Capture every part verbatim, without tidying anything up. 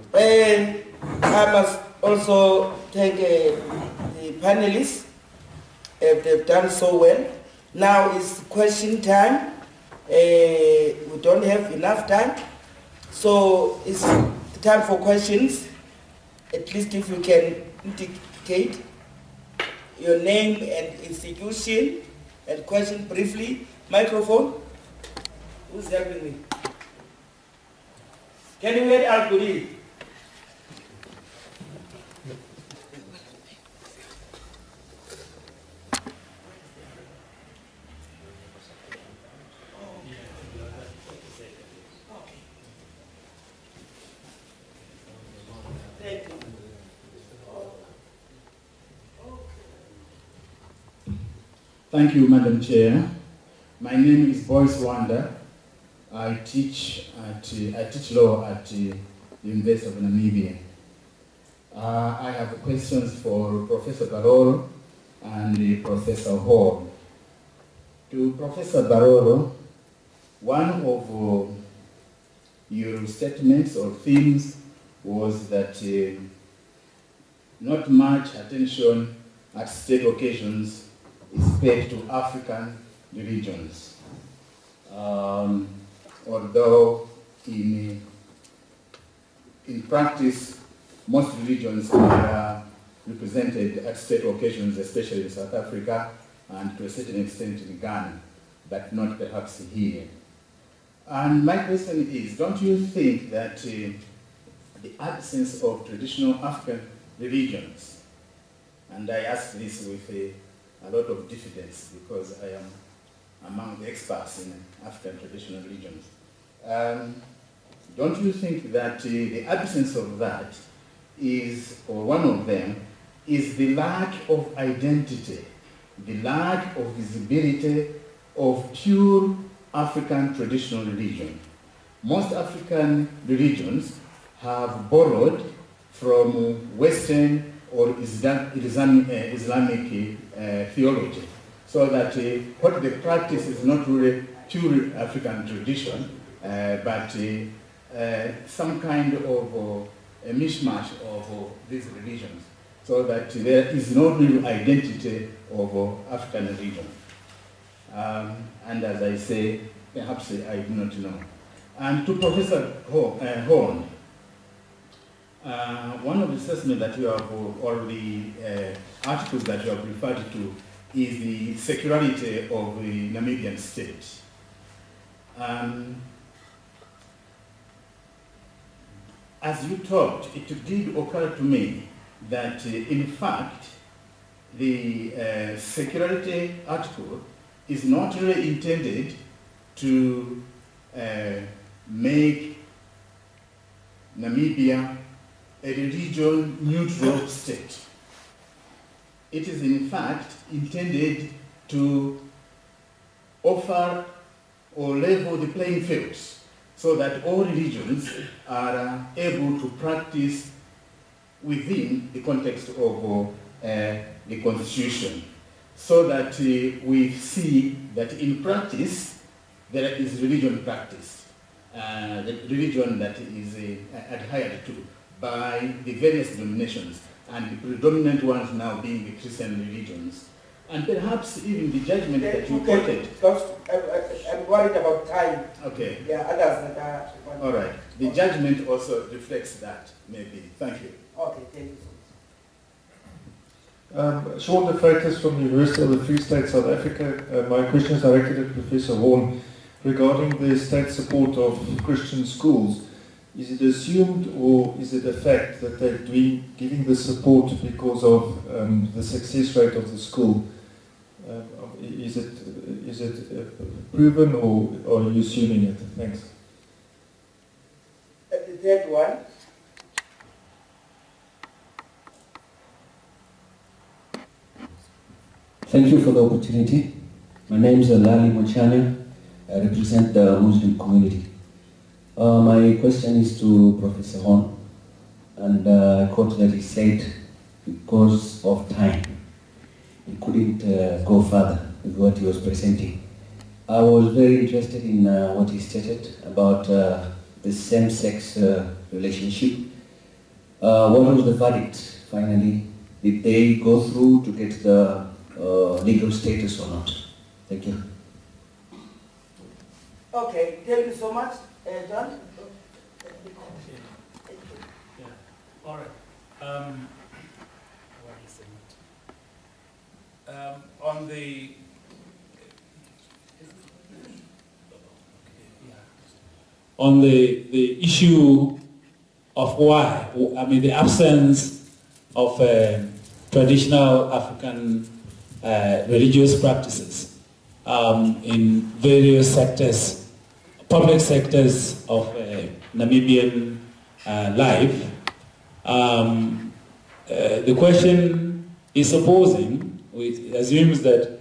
And I must also thank uh, the panelists. Uh, they've done so well. Now is question time. Uh, we don't have enough time. So it's time for questions. At least if you can indicate your name and institution and question briefly. Microphone. Who's helping me? Can you hear Al-Guri? Thank you, Madam Chair. My name is Boyce Wanda. I teach at uh, I teach law at uh, the University of Namibia. Uh, I have questions for Professor Baroro and uh, Professor Hall. To Professor Baroro, one of uh, your statements or themes was that uh, not much attention at state occasions is paid to African religions. Um, although in, in practice, most religions are represented at state occasions, especially in South Africa and to a certain extent in Ghana, but not perhaps here. And my question is, don't you think that uh, the absence of traditional African religions, and I ask this with a a lot of diffidence because I am among the experts in African traditional religions. Um, don't you think that uh, the absence of that is, or one of them, is the lack of identity, the lack of visibility of pure African traditional religion? Most African religions have borrowed from Western or Islam, Islam, uh, Islamic uh, theology, so that uh, what they practice is not really pure African tradition, uh, but uh, uh, some kind of uh, a mishmash of uh, these religions, so that there is no real identity of uh, African religion. Um, and as I say, perhaps I do not know. And to Professor Horn, Uh, one of the assessments that you have, or the uh, articles that you have referred to, is the secularity of the Namibian state. Um, as you talked, it did occur to me that, uh, in fact, the uh, secularity article is not really intended to uh, make Namibia a religion-neutral state. It is in fact intended to offer or level the playing fields so that all religions are uh, able to practice within the context of uh, the Constitution, so that uh, we see that in practice there is religion practiced, uh, the religion that is uh, adhered to by the various denominations, and the predominant ones now being the Christian religions. And perhaps even the judgment okay, that you okay. quoted. Because I'm worried about time. Okay. Yeah, others that are... All right. The okay. judgment also reflects that, maybe. Thank you. Okay, thank you so much. Um, Sean de Freitas from the University of the Free State, South Africa. Uh, my question is directed at Professor Horn regarding the state support of Christian schools. Is it assumed or is it a fact that they're doing, giving the support because of um, the success rate of the school? Um, is it, is it uh, proven or, or are you assuming it? Thanks. And the third one. Thank you for the opportunity. My name is Lali Mochania. I represent the Muslim community. Uh, my question is to Professor Horn, and uh, I quote that he said, because of time, he couldn't uh, go further with what he was presenting. I was very interested in uh, what he stated about uh, the same-sex uh, relationship Uh, what was the verdict finally? Did they go through to get the uh, legal status or not? Thank you. Okay, thank you so much, uh, John. Yeah. All right. Um, um, on the on the the issue of why, I mean, the absence of uh, traditional African uh, religious practices um, in various sectors, public sectors of uh, Namibian uh, life. Um, uh, the question is supposing, it assumes that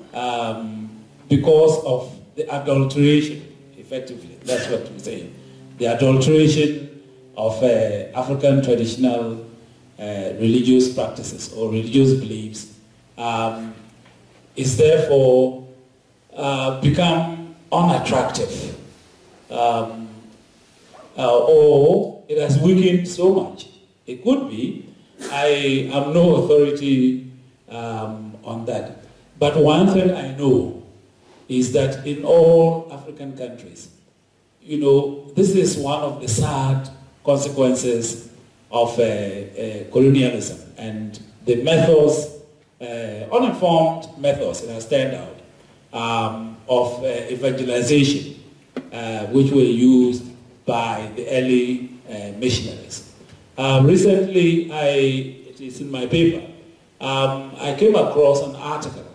um, because of the adulteration, effectively, that's what we say, the adulteration of uh, African traditional uh, religious practices or religious beliefs um, is therefore uh, become unattractive, um, uh, or it has weakened so much. It could be. I am no authority um, on that. But one thing I know is that in all African countries, you know, this is one of the sad consequences of uh, uh, colonialism and the methods, uh, uninformed methods that have turned out um, of uh, evangelization, uh, which were used by the early uh, missionaries. Um, recently, I, it is in my paper, um, I came across an article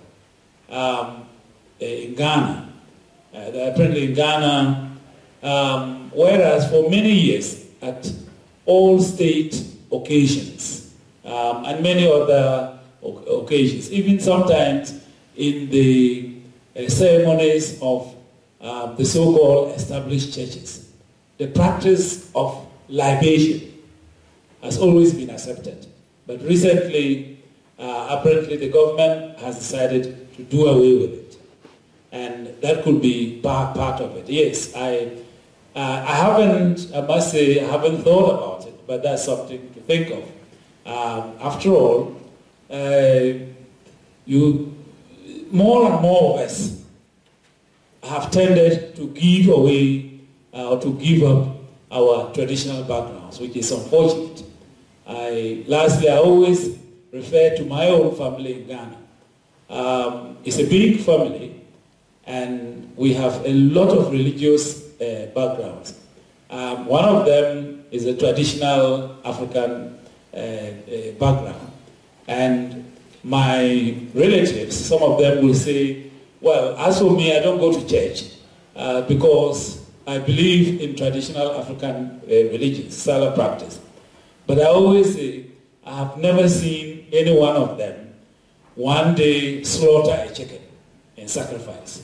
um, in Ghana, uh, apparently in Ghana, um, whereas for many years at all state occasions um, and many other occasions, even sometimes in the uh, ceremonies of uh, the so-called established churches, the practice of libation has always been accepted. But recently, uh, apparently the government has decided to do away with it. And that could be part, part of it. Yes, I, uh, I haven't, I must say, I haven't thought about it, but that's something to think of. Um, after all, uh, you, more and more of us have tended to give away uh, or to give up our traditional backgrounds, which is unfortunate. I, lastly, I always refer to my own family in Ghana. Um, it's a big family, and we have a lot of religious uh, backgrounds. Um, one of them is a traditional African uh, uh, background. And my relatives, some of them will say, well, as for me, I don't go to church uh, because I believe in traditional African uh, religion, style of practice. But I always say, I have never seen any one of them one day slaughter a chicken in sacrifice.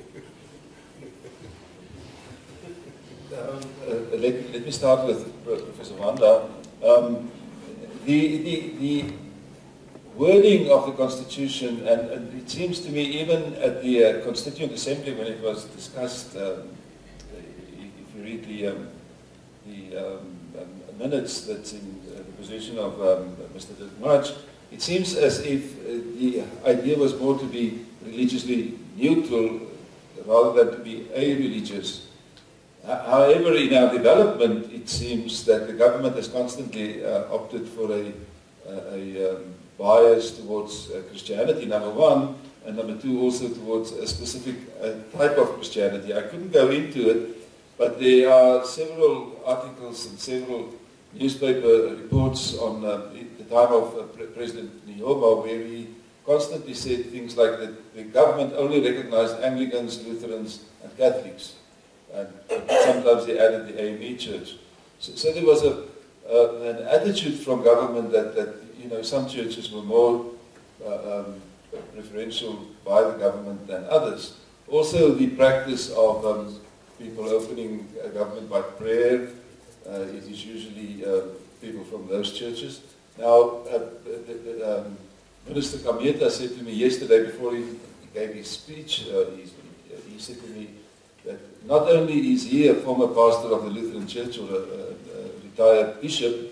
Um, uh, let, let me start with Professor Wanda. Um, the, the, the wording of the Constitution, and, and it seems to me even at the uh, Constituent Assembly when it was discussed, um, if you read the, um, the um, um, minutes that's in uh, the position of um, Mister March, it seems as if uh, the idea was more to be religiously neutral rather than to be a-religious. However, in our development, it seems that the government has constantly uh, opted for a, a, a um, bias towards uh, Christianity, number one, and number two, also towards a specific uh, type of Christianity. I couldn't go into it, but there are several articles and several newspaper reports on uh, the time of uh, Pre President Nyoma, where he constantly said things like that the government only recognized Anglicans, Lutherans, and Catholics. And sometimes they added the A M E church. So, so there was a, uh, an attitude from government that, that you know, some churches were more uh, um, preferential by the government than others. Also the practice of um, people opening a government by prayer, uh, it is usually uh, people from those churches. Now, uh, the, the, um, Minister Kameta said to me yesterday before he gave his speech, uh, he, he said to me, that not only is he a former pastor of the Lutheran Church or a, a, a retired bishop,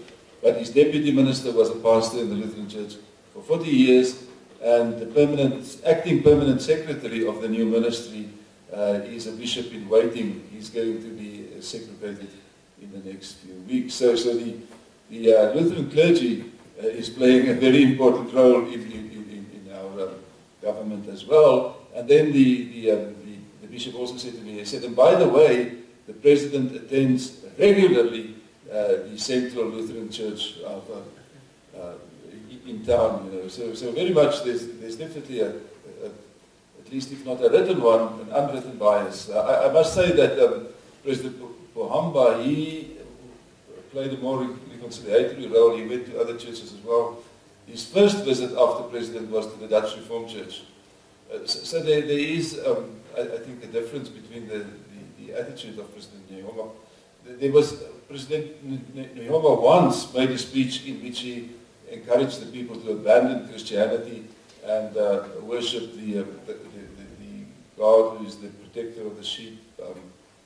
but his deputy minister was a pastor in the Lutheran Church for forty years, and the permanent, acting permanent secretary of the new ministry uh, is a bishop in waiting. He's going to be uh, segregated in the next few weeks. So, so the, the uh, Lutheran clergy uh, is playing a very important role in, in, in, in our um, government as well. And then the, the, um, the, the bishop also said to me, he said, and by the way, the president attends regularly uh, the Central Lutheran Church of, uh, uh, in town, you know. So, so very much there's, there's definitely a, a, at least if not a written one, an unwritten bias. Uh, I, I must say that um, President Pohamba, he played a more reconciliatory role. He went to other churches as well. His first visit after president was to the Dutch Reformed Church. Uh, so, so there, there is, um, I, I think, a difference between the, the, the attitude of President Nyoma. There was, uh, President Nyoma once made a speech in which he encouraged the people to abandon Christianity and uh, worship the, uh, the, the, the, the God who is the protector of the sheep. Um,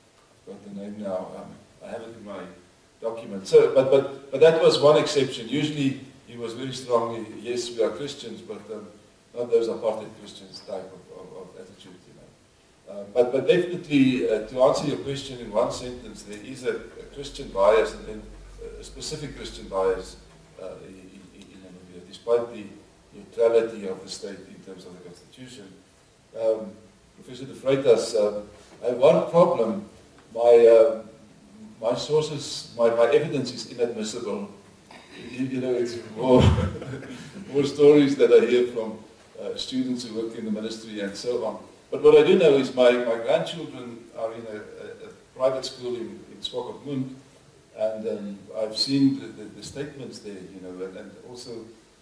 got the name now. Um, I have it in my document. So, but, but, but that was one exception. Usually he was very strongly, yes, we are Christians, but um, not those apartheid Christians type of, of, of attitude, you know. Uh, but, but definitely, uh, to answer your question in one sentence, there is a, a Christian bias and then a specific Christian bias uh, in, in, in Namibia, despite the neutrality of the state in terms of the constitution. Um, Professor De Freitas, um, I have one problem. My, uh, my sources, my, my evidence is inadmissible. You, you know, it's more, more stories that I hear from uh, students who work in the ministry and so on. But what I do know is my, my grandchildren are in a, a, a private school in, in Swakopmund, and um, I've seen the, the, the statements there, you know, and, and also,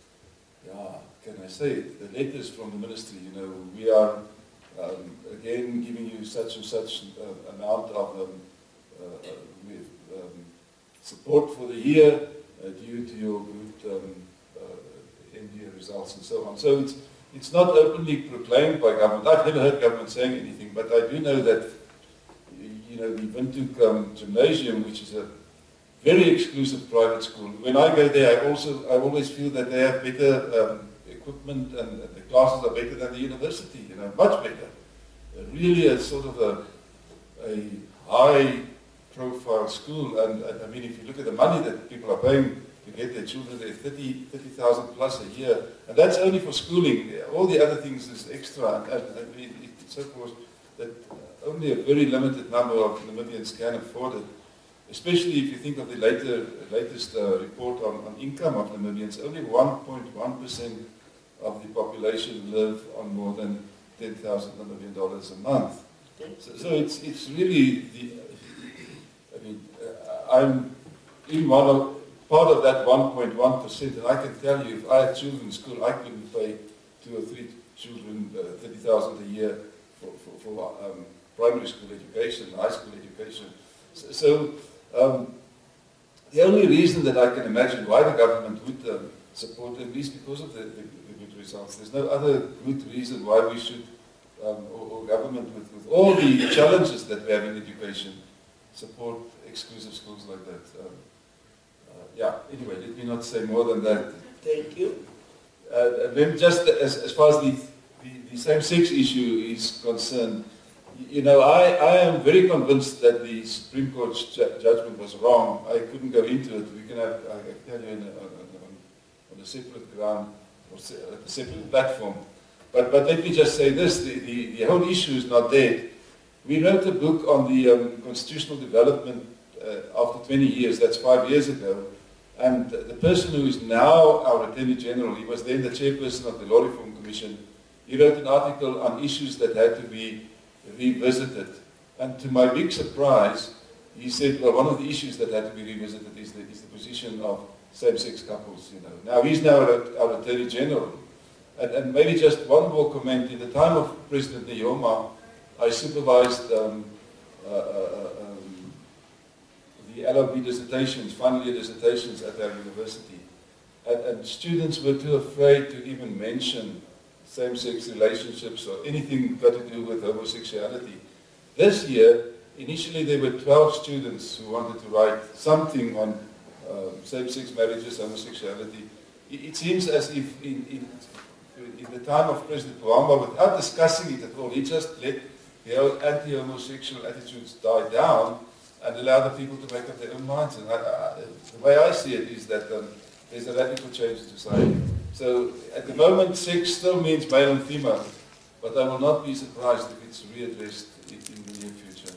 yeah, can I say it, the letters from the ministry, you know, we are um, again giving you such and such uh, amount of um, uh, uh, with, um, support for the year uh, due to your good um, uh, N D A results and so on. So it's, it's not openly proclaimed by government. I've never heard government saying anything, but I do know that, you know, the Windhoek um, Gymnasium, which is a very exclusive private school, when I go there, I also, I always feel that they have better um, equipment and, and the classes are better than the university, you know, much better. Uh, really a sort of a, a high profile school, and, and I mean, if you look at the money that people are paying to get their children there, thirty thousand plus a year, and that's only for schooling. All the other things is extra, and, and, and it, it's so course that only a very limited number of Namibians can afford it. Especially if you think of the later, latest uh, report on, on income of Namibians, only one point one percent of the population live on more than ten thousand Namibian dollars a month. So, so it's, it's really, the, I mean, uh, I'm in one of, part of that one point one percent, and I can tell you, if I had children in school, I couldn't pay two or three children uh, thirty thousand a year for, for, for um, primary school education, high school education. So, so Um, the only reason that I can imagine why the government would um, support them is because of the, the, the good results. There's no other good reason why we should, um, or, or government with, with all the challenges that we have in education, support exclusive schools like that. Um, uh, yeah, anyway, let me not say more than that. Thank you. Uh, and then just as, as far as the, the, the same-sex issue is concerned, you know, I, I am very convinced that the Supreme Court's ju judgment was wrong. I couldn't go into it. We can have, I can tell you, in a, on, on a separate ground, or se a separate platform. But, but let me just say this, the, the, the whole issue is not dead. We wrote a book on the um, constitutional development uh, after twenty years, that's five years ago. And the person who is now our Attorney General, he was then the chairperson of the Law Reform Commission, he wrote an article on issues that had to be revisited. And to my big surprise, he said, well, one of the issues that had to be revisited is the, is the position of same-sex couples, you know. Now, he's now our, our Attorney General. And, and maybe just one more comment. In the time of President Nyoma, I supervised um, uh, uh, um, the L O B dissertations, final year dissertations at our university. And, and students were too afraid to even mention same-sex relationships or anything got to do with homosexuality. This year, initially there were twelve students who wanted to write something on, um, same-sex marriages, homosexuality. It, it seems as if in, in, in the time of President Pohamba, without discussing it at all, he just let the anti-homosexual attitudes die down and allow the people to make up their own minds. And I, I, the way I see it is that um, there's a radical change in society. So at the moment, sex still means male and female, but I will not be surprised if it's readdressed in, in the near future.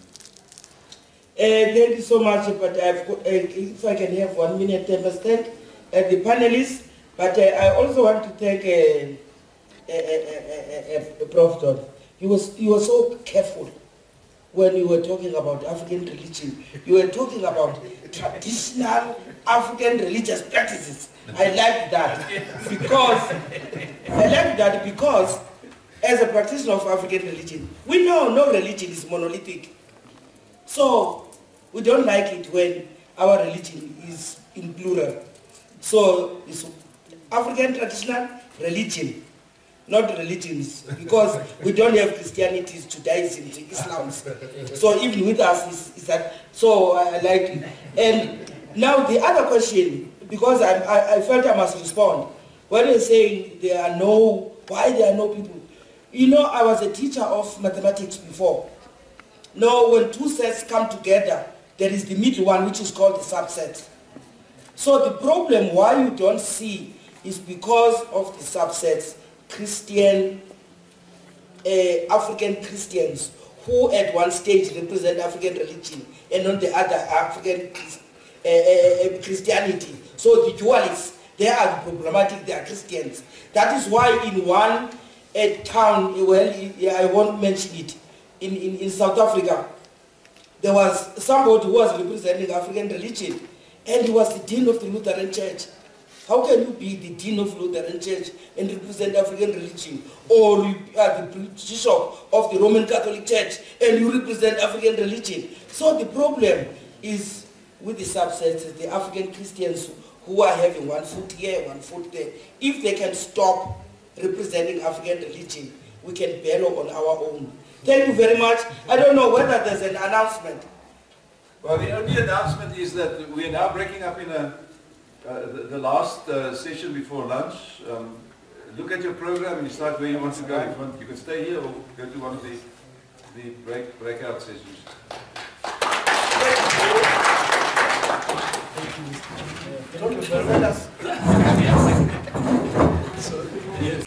Uh, thank you so much, but I've got, uh, if I can have one minute, I must thank uh, the panelists, but uh, I also want to thank uh, uh, uh, uh, uh, Professor Don. He was, he was so careful when you were talking about African religion. You were talking about traditional African religious practices. I like that because I like that because as a practitioner of African religion, we know no religion is monolithic. So we don't like it when our religion is in plural. So it's African traditional religion, not religions, because we don't have Christianity, Judaism, Islam. So even with us, is, is that, so I, I like it. And now the other question, because I, I, I felt I must respond, when you're saying there are no, why there are no people? You know, I was a teacher of mathematics before. Now, when two sets come together, there is the middle one, which is called the subset. So the problem why you don't see is because of the subsets, Christian, uh, African Christians, who at one stage represent African religion, and on the other African uh, uh, Christianity. So the dualists, they are problematic, they are Christians. That is why in one uh, town, well, I won't mention it, in, in, in South Africa, there was somebody who was representing African religion, and he was the dean of the Lutheran Church. How can you be the dean of Lutheran Church and represent African religion? Or you are the bishop of the Roman Catholic Church and you represent African religion? So the problem is with the subsets, the African Christians who are having one foot here, one foot there. If they can stop representing African religion, we can battle on our own. Thank you very much. I don't know whether there's an announcement. Well, the only announcement is that we are now breaking up in a Uh, the, the last uh, session before lunch. Um, look at your program and decide where you want to go. If you, want, you can stay here or go to one of the, the break, breakout sessions. Thank you. Thank you.